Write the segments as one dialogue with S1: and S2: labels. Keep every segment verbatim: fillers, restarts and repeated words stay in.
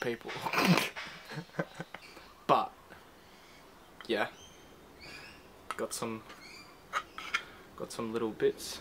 S1: people. But yeah, got some got some little bits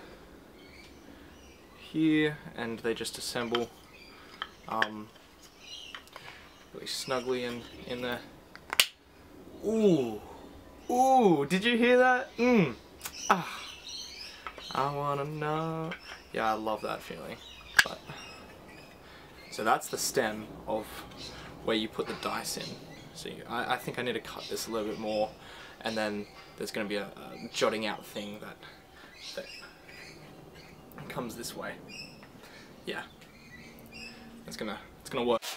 S1: here, and they just assemble um, really snugly in in there. Ooh, ooh! Did you hear that? Mmm. Ah. I wanna know. Yeah, I love that feeling. But so that's the stem of where you put the dice in. So you, I, I think I need to cut this a little bit more, and then there's going to be a, a jotting out thing that that comes this way. Yeah, it's gonna it's gonna work.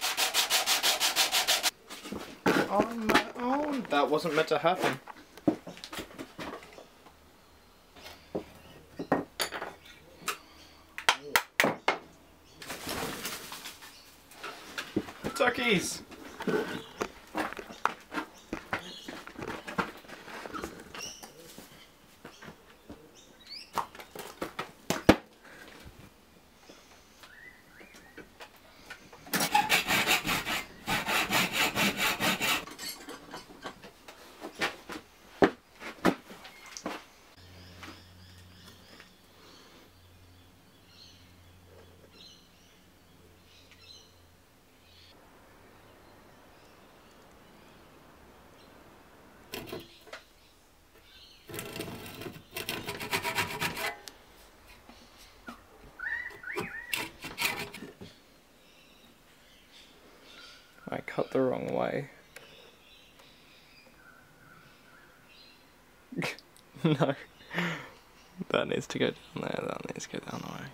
S1: On my own. That wasn't meant to happen. Turkeys! I cut the wrong way. No. That needs to go down there, that needs to go down the way.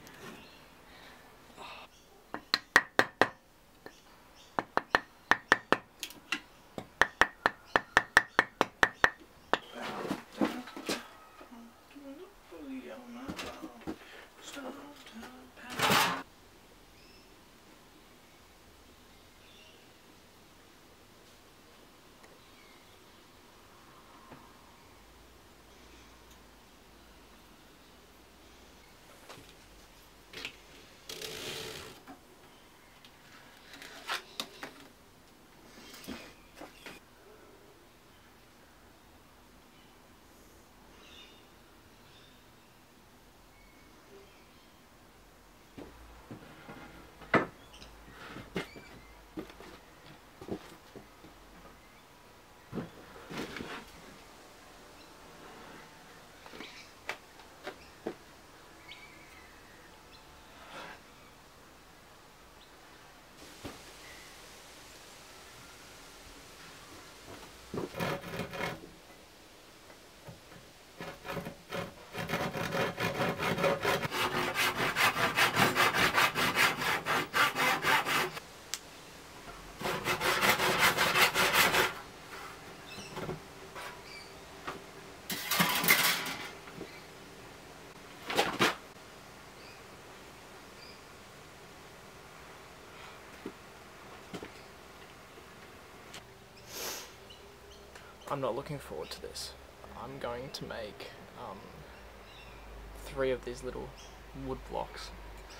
S1: I'm not looking forward to this. I'm going to make um, three of these little wood blocks.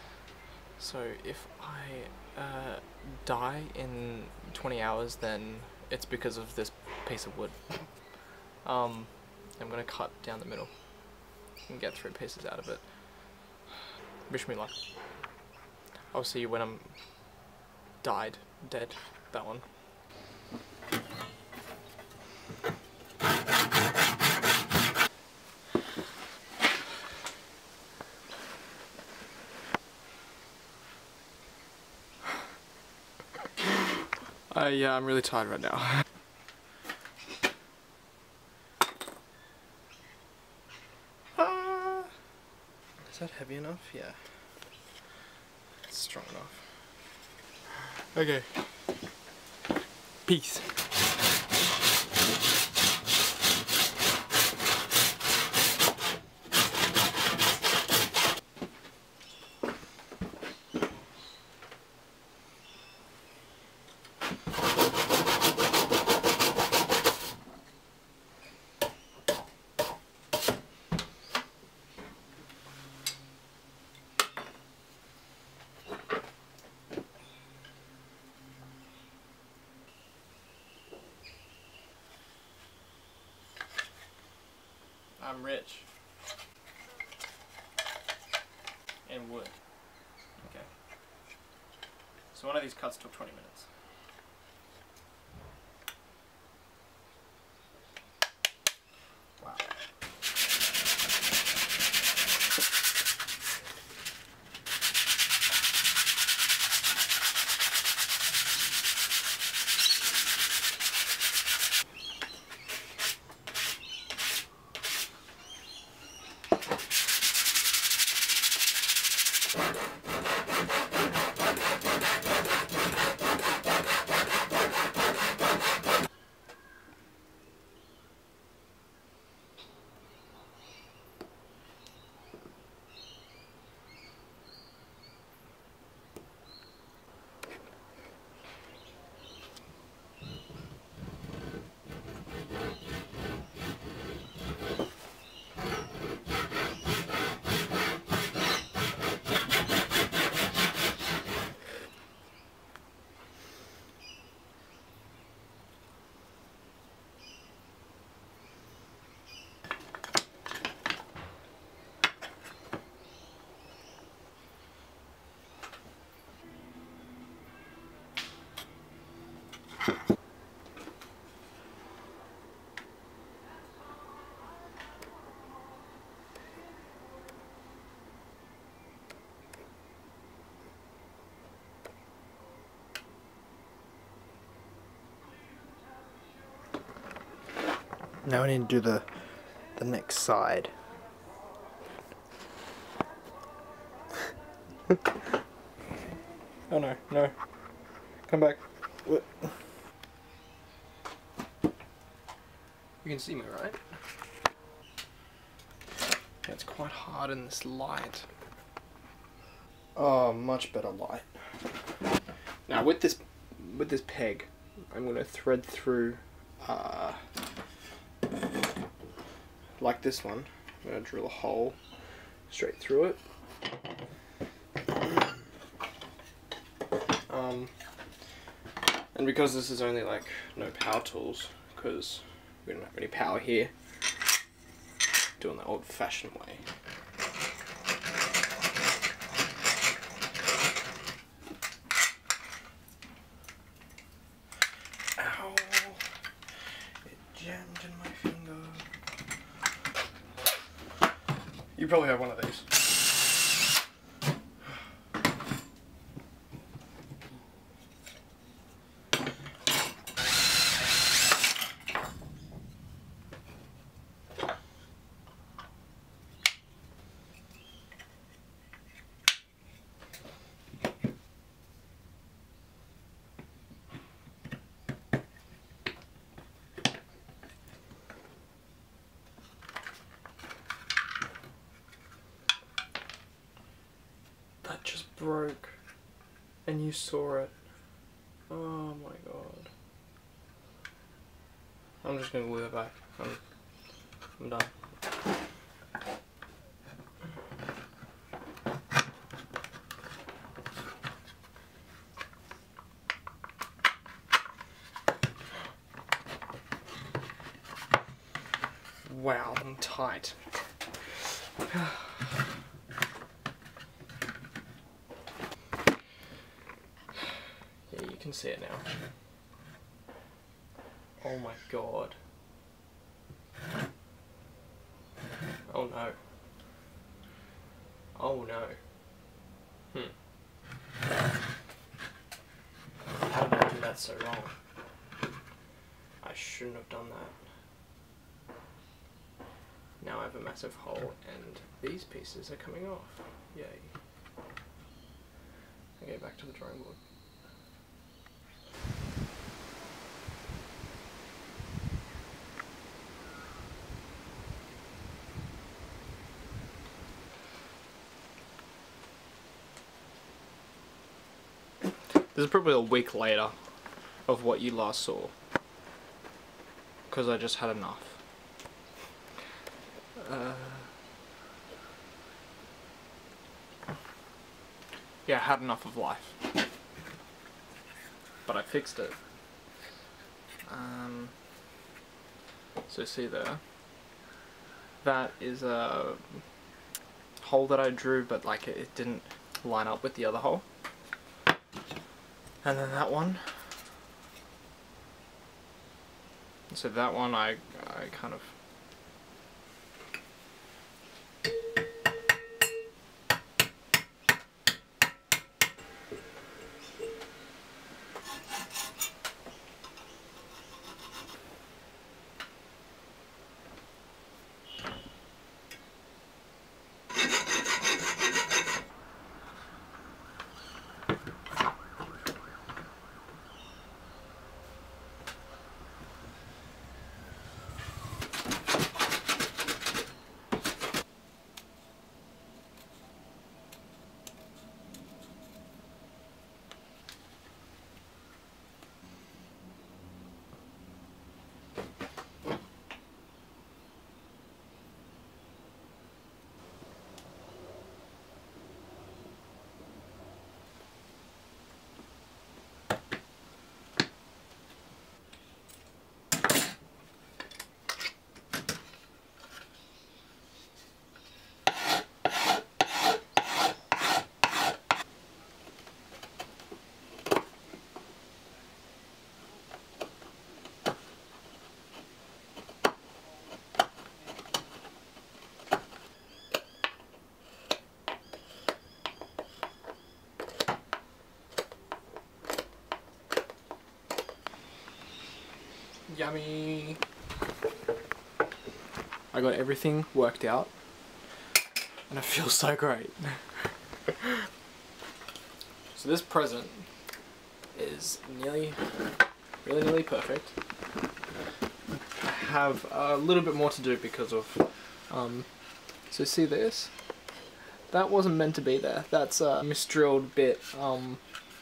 S1: So if I uh, die in twenty hours, then it's because of this piece of wood. Um, I'm going to cut down the middle and get three pieces out of it. Wish me luck. I'll see you when I'm died, dead, that one. Uh, yeah, I'm really tired right now. Ah. Is that heavy enough? Yeah. It's strong enough. Okay. Peace. I'm rich. And wood. Okay. So one of these cuts took twenty minutes. Wow. Now we need to do the the next side. Oh no, no. Come back. What? You can see me, right? Yeah, it's quite hard in this light. Oh, much better light. Now with this with this peg, I'm gonna thread through uh, like this one. I'm gonna drill a hole straight through it. Um, and because this is only like no power tools, because we don't have any power here, doing the old-fashioned way. Ow! It jammed in my finger. You probably have one of these. That just broke, and you saw it. Oh my god. I'm just gonna glue it back. I'm, I'm done. Wow, I'm tight. Yeah, you can see it now. Oh my god. Oh no. Oh no. Hmm. How did I do that so wrong? I shouldn't have done that. Now I have a massive hole and these pieces are coming off. Yay. Okay, back to the drawing board. This is probably a week later of what you last saw, because I just had enough. Uh, yeah, I had enough of life, but I fixed it. Um, so see there, that is a hole that I drew, but like it, it didn't line up with the other hole. And then that one. So that one I I kind of yummy. I got everything worked out and I feel so great. So this present is nearly, really nearly perfect. I have a little bit more to do because of, um, so see this? That wasn't meant to be there. That's a misdrilled bit. Um,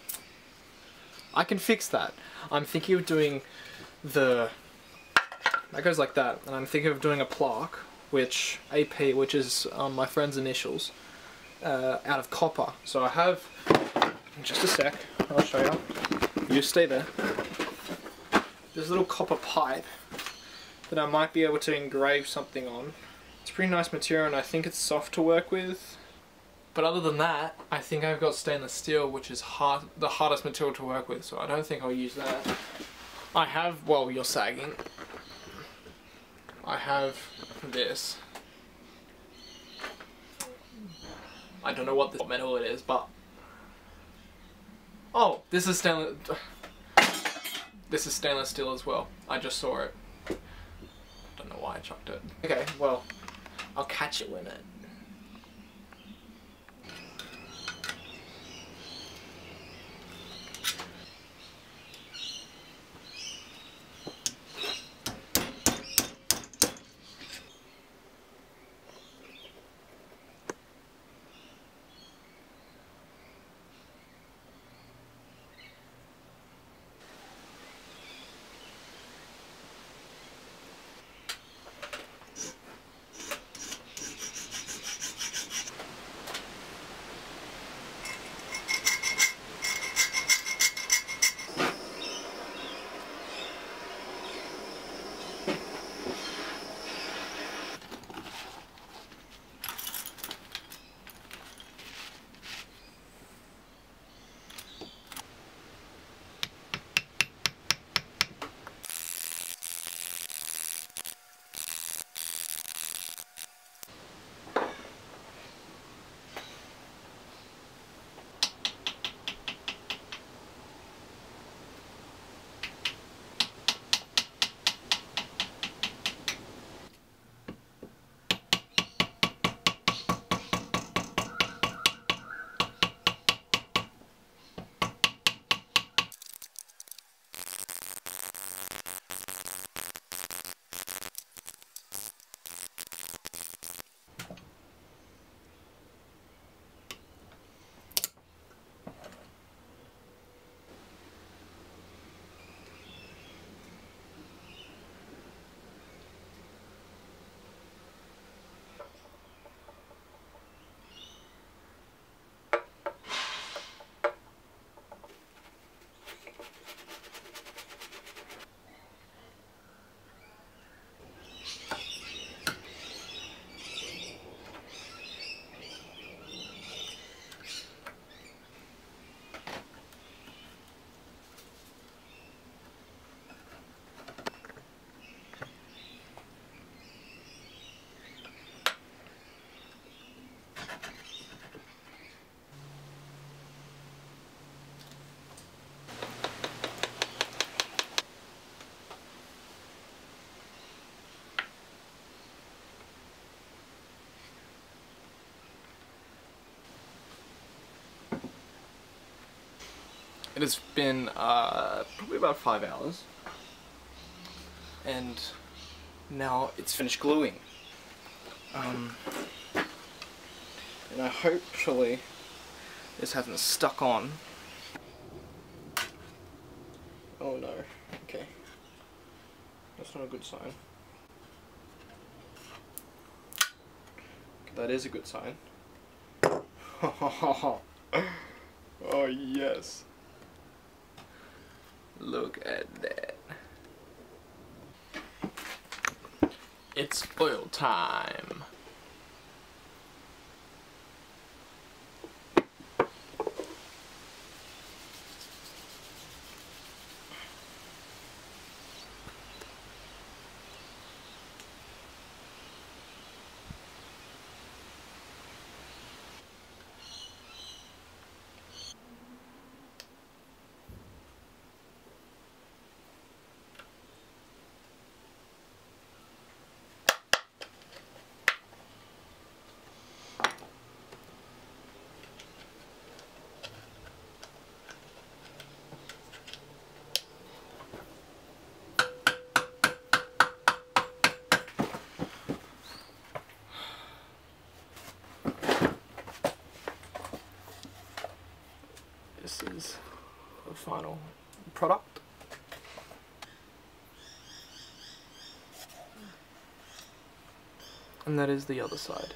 S1: I can fix that. I'm thinking of doing the, that goes like that, and I'm thinking of doing a plaque, which, A P, which is um, my friend's initials, uh, out of copper. So I have, just a sec, I'll show you. You stay there. There's a little copper pipe that I might be able to engrave something on. It's pretty nice material and I think it's soft to work with. But other than that, I think I've got stainless steel, which is hard, the hardest material to work with, so I don't think I'll use that. I have, well, you're sagging. I have this. I don't know what this metal it is, but... Oh, this is stainless... This is stainless steel as well. I just saw it. Don't know why I chucked it. Okay, well, I'll catch it when it... It has been uh, probably about five hours, and now it's finished gluing. Um, and I hopefully this hasn't stuck on. Oh no, okay. That's not a good sign. That is a good sign. Oh yes. Look at that. It's oil time. This is the final product. And that is the other side.